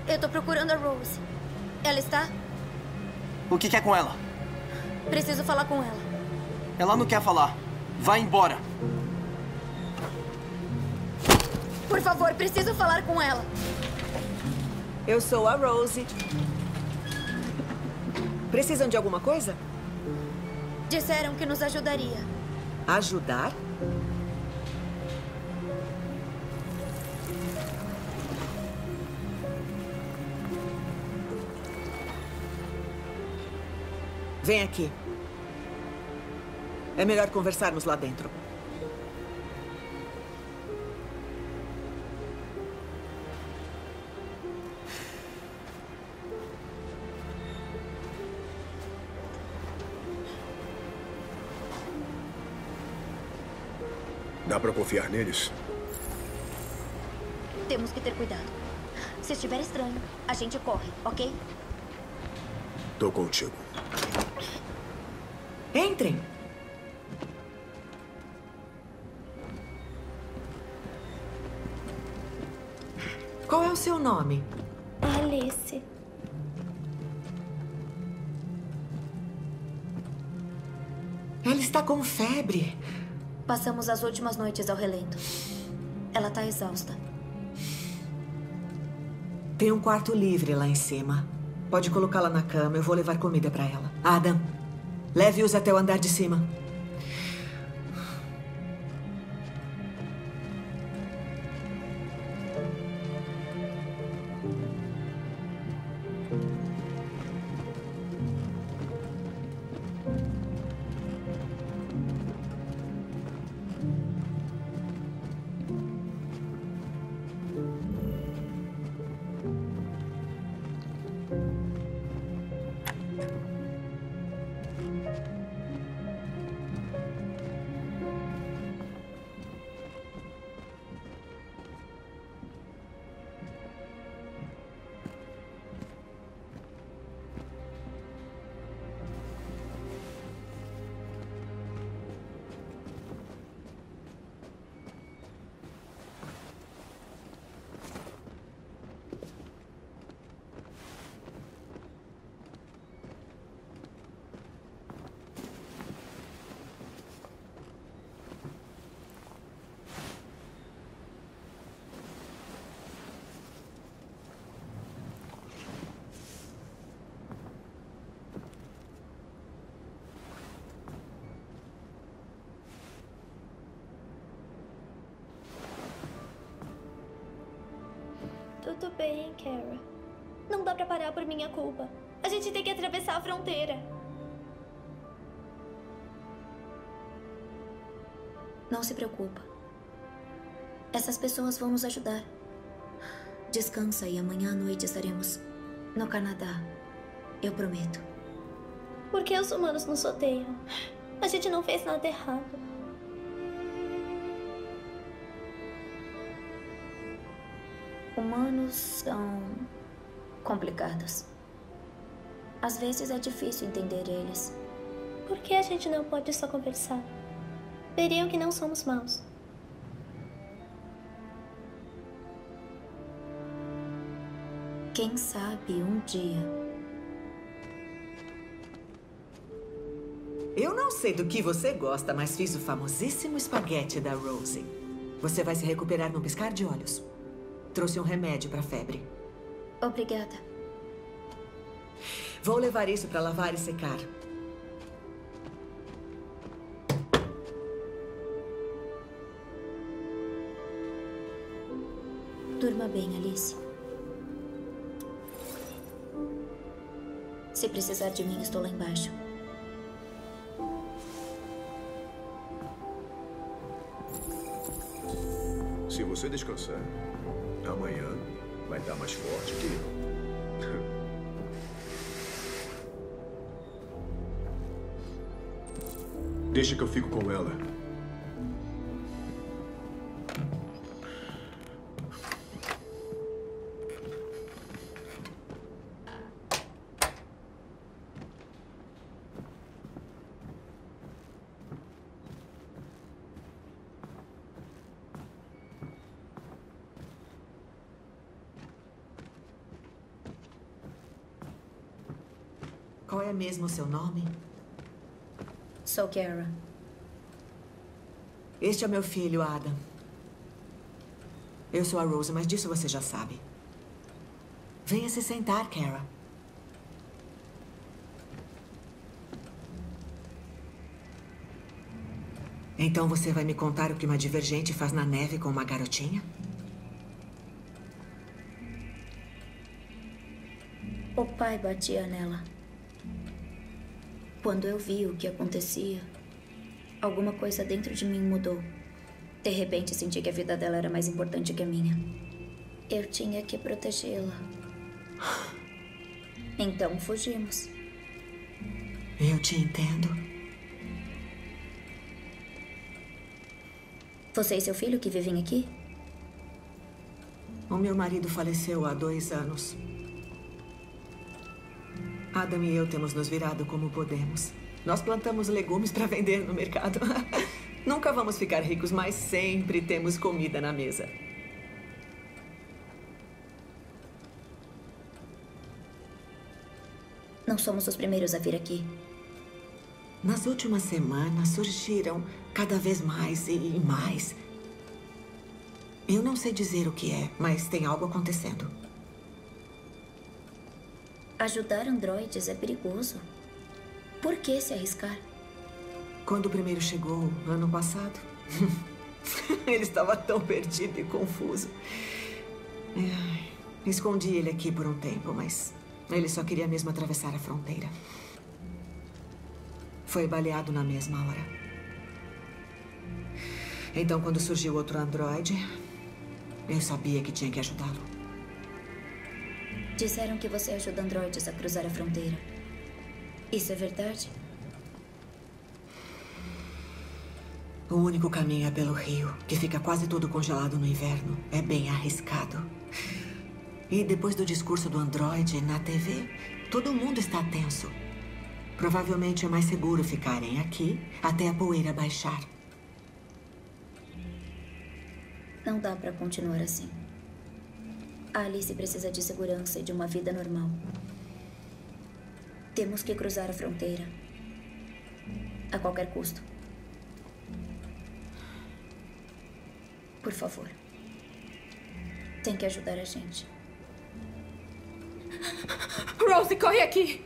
Eu tô procurando a Rose. Ela está? O que quer com ela? Preciso falar com ela. Ela não quer falar. Vai embora. Por favor, preciso falar com ela. Eu sou a Rose. Precisam de alguma coisa? Disseram que nos ajudaria. Ajudar? Vem aqui. É melhor conversarmos lá dentro. Dá pra confiar neles? Temos que ter cuidado. Se estiver estranho, a gente corre, ok? Tô contigo. Entrem. Qual é o seu nome? Alice. Ela está com febre. Passamos as últimas noites ao relento. Ela tá exausta. Tem um quarto livre lá em cima. Pode colocá-la na cama, eu vou levar comida para ela. Adam, leve-os até o andar de cima. Tudo bem, Kara. Não dá pra parar por minha culpa. A gente tem que atravessar a fronteira. Não se preocupa. Essas pessoas vão nos ajudar. Descansa e amanhã à noite estaremos no Canadá. Eu prometo. Por que os humanos nos odeiam? A gente não fez nada errado. Humanos são complicados. Às vezes é difícil entender eles. Por que a gente não pode só conversar? Veriam que não somos maus. Quem sabe um dia. Eu não sei do que você gosta, mas fiz o famosíssimo espaguete da Rose. Você vai se recuperar num piscar de olhos. Trouxe um remédio para febre. Obrigada. Vou levar isso para lavar e secar. Durma bem, Alice. Se precisar de mim, estou lá embaixo. Se você descansar, amanhã vai estar mais forte que eu. Deixa que eu fico com ela. Qual é mesmo o seu nome? Sou Kara. Este é meu filho, Adam. Eu sou a Rose, mas disso você já sabe. Venha se sentar, Kara. Então você vai me contar o que uma divergente faz na neve com uma garotinha? O pai batia nela. Quando eu vi o que acontecia, alguma coisa dentro de mim mudou. De repente, senti que a vida dela era mais importante que a minha. Eu tinha que protegê-la. Então, fugimos. Eu te entendo. Você e seu filho que vivem aqui? O meu marido faleceu há 2 anos. Adam e eu temos nos virado como podemos. Nós plantamos legumes para vender no mercado. Nunca vamos ficar ricos, mas sempre temos comida na mesa. Não somos os primeiros a vir aqui. Nas últimas semanas surgiram cada vez mais e mais. Eu não sei dizer o que é, mas tem algo acontecendo. Ajudar androides é perigoso. Por que se arriscar? Quando o primeiro chegou, ano passado, ele estava tão perdido e confuso. Escondi ele aqui por um tempo, mas ele só queria mesmo atravessar a fronteira. Foi baleado na mesma hora. Então, quando surgiu outro androide, eu sabia que tinha que ajudá-lo. Disseram que você ajuda androides a cruzar a fronteira. Isso é verdade? O único caminho é pelo rio, que fica quase todo congelado no inverno. É bem arriscado. E depois do discurso do androide na TV, todo mundo está tenso. Provavelmente é mais seguro ficarem aqui até a poeira baixar. Não dá pra continuar assim. A Alice precisa de segurança e de uma vida normal. Temos que cruzar a fronteira. A qualquer custo. Por favor. Tem que ajudar a gente. Rose, corre aqui!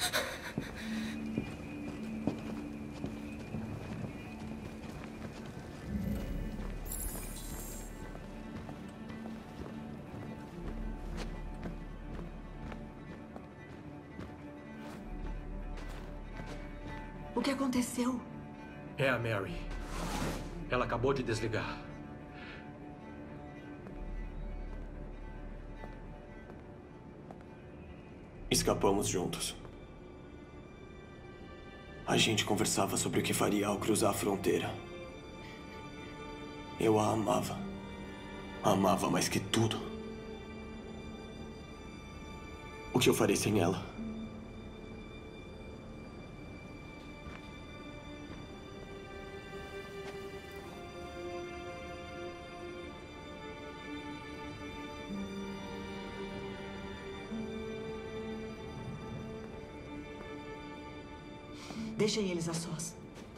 O que aconteceu? É a Mary. Ela acabou de desligar. Escapamos juntos. A gente conversava sobre o que faria ao cruzar a fronteira. Eu a amava. Amava mais que tudo. O que eu farei sem ela? Deixem eles a sós.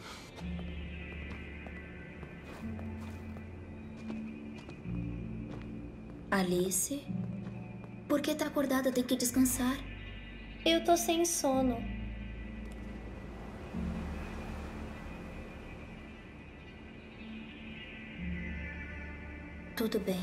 Alice? Por que tá acordada? Tem que descansar. Eu tô sem sono. Tudo bem.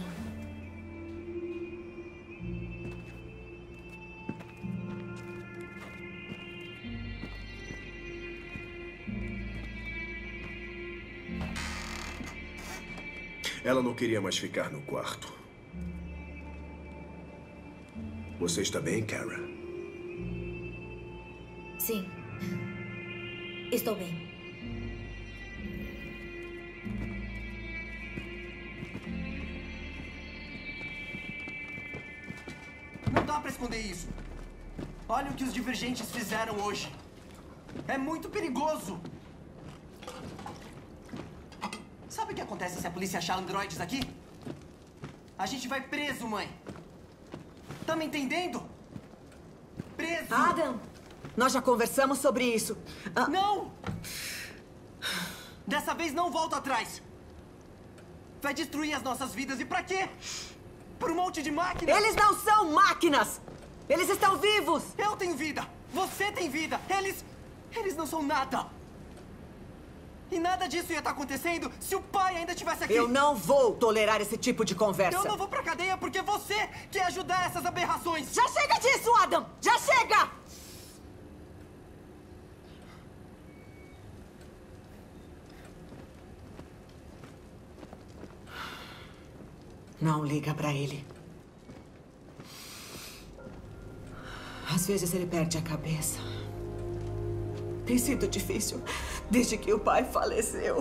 Ela não queria mais ficar no quarto. Você está bem, Kara? Sim. Estou bem. Não dá pra esconder isso. Olha o que os divergentes fizeram hoje. É muito perigoso. Sabe o que acontece se a polícia achar androides aqui? A gente vai preso, mãe. Tá me entendendo? Preso! Adam! Nós já conversamos sobre isso. Não! Dessa vez não volto atrás. Vai destruir as nossas vidas. E pra quê? Por um monte de máquinas? Eles não são máquinas! Eles estão vivos! Eu tenho vida! Você tem vida! Eles não são nada! E nada disso ia estar acontecendo se o pai ainda estivesse aqui! Eu não vou tolerar esse tipo de conversa! Eu não vou pra cadeia porque você quer ajudar essas aberrações! Já chega disso, Adam! Já chega! Não liga pra ele. Às vezes ele perde a cabeça. Tem sido difícil desde que o pai faleceu.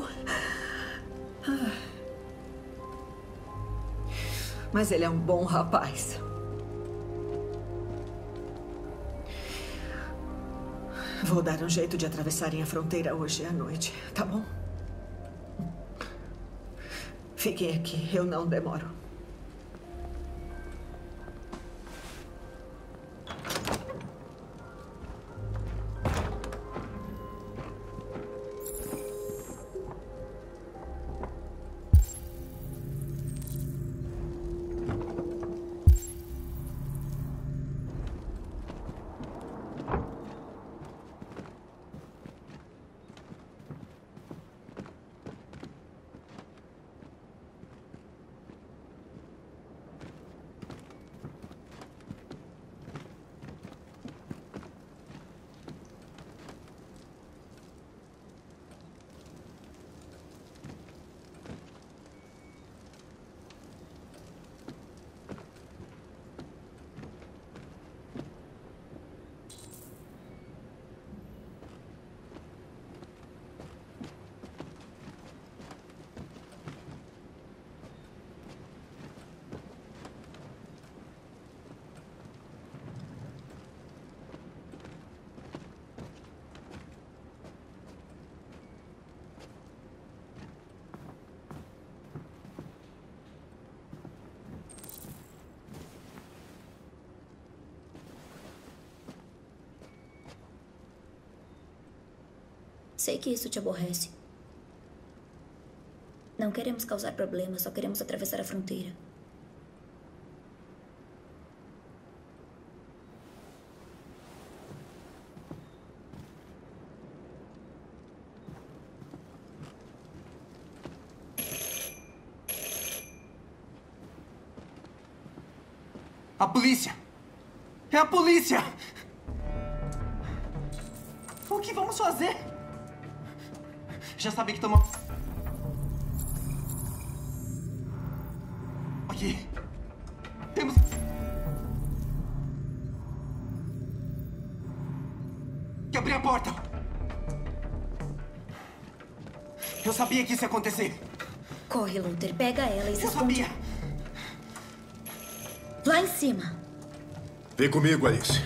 Mas ele é um bom rapaz. Vou dar um jeito de atravessarem a fronteira hoje à noite, tá bom? Fiquem aqui, eu não demoro. Sei que isso te aborrece. Não queremos causar problemas, só queremos atravessar a fronteira. A polícia! É a polícia! O que vamos fazer? Já sabem que estamos... Aqui. Temos... que abrir a porta. Eu sabia que isso ia acontecer. Corre, Luther. Pega ela e se Eu esconde. sabia. Lá em cima. Vem comigo, Alice.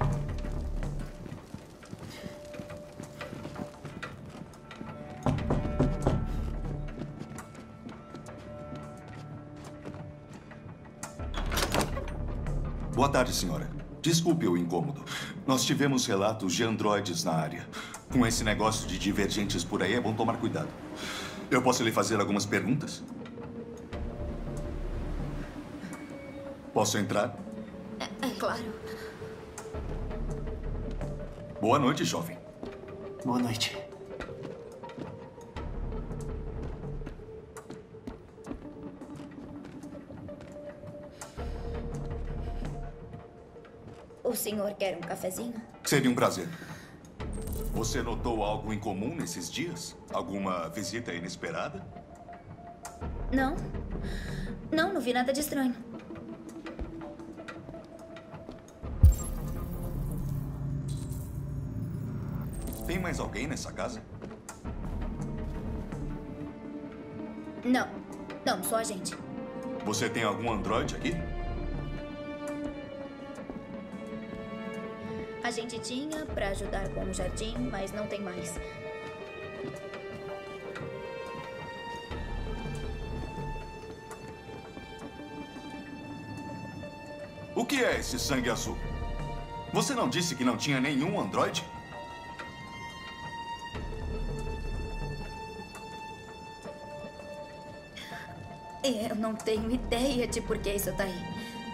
Boa tarde, senhora. Desculpe o incômodo. Nós tivemos relatos de androides na área. Com esse negócio de divergentes por aí, é bom tomar cuidado. Eu posso lhe fazer algumas perguntas? Posso entrar? É claro. Boa noite, jovem. Boa noite. O senhor quer um cafezinho? Seria um prazer. Você notou algo em comum nesses dias? Alguma visita inesperada? Não. Não vi nada de estranho. Tem mais alguém nessa casa? Não, só a gente. Você tem algum androide aqui? A gente tinha pra ajudar com o jardim, mas não tem mais. O que é esse sangue azul? Você não disse que não tinha nenhum androide? Eu não tenho ideia de por que isso tá aí.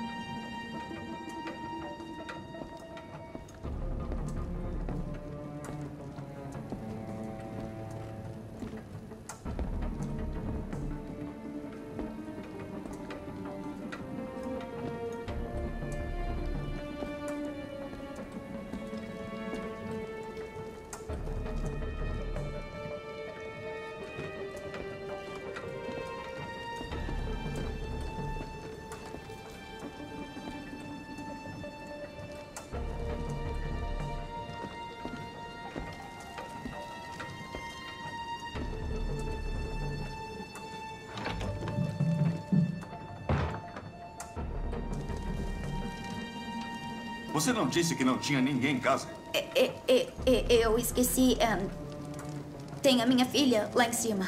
Você não disse que não tinha ninguém em casa? Eu esqueci. Tem a minha filha lá em cima.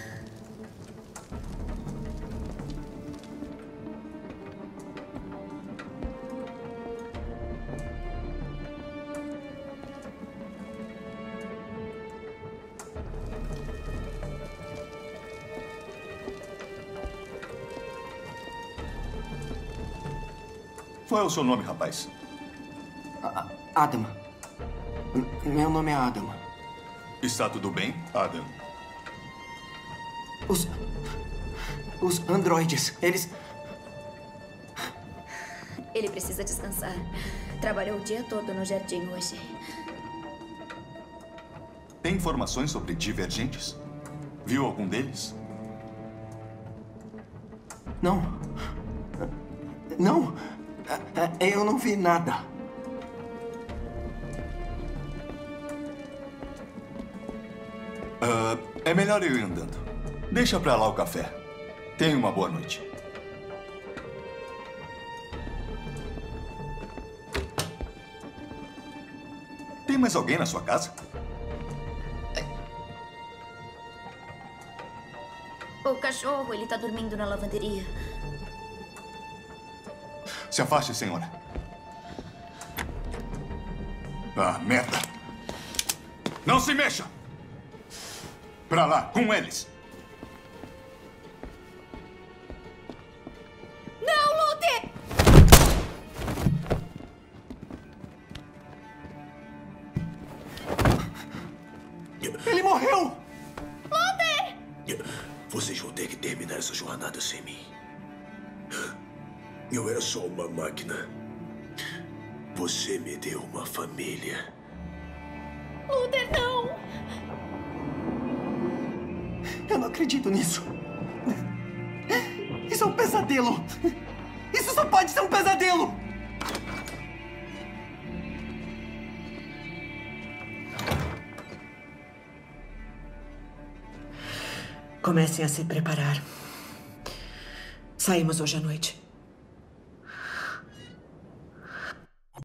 Qual é o seu nome, rapaz? Adam. Meu nome é Adam. Está tudo bem, Adam? Os androides, eles... Ele precisa descansar. Trabalhou o dia todo no jardim hoje. Tem informações sobre divergentes? Viu algum deles? Não. Não. Eu não vi nada. É melhor eu ir andando. Deixa pra lá o café. Tenha uma boa noite. Tem mais alguém na sua casa? O cachorro, ele tá dormindo na lavanderia. Se afaste, senhora. Ah, merda. Não se mexa! Pra lá, com eles. Não, Luther! Ele morreu! Vocês vão ter que terminar essa jornada sem mim. Eu era só uma máquina. Você me deu uma família. Luther, não! Eu não acredito nisso. Isso é um pesadelo. Isso só pode ser um pesadelo. Comecem a se preparar. Saímos hoje à noite.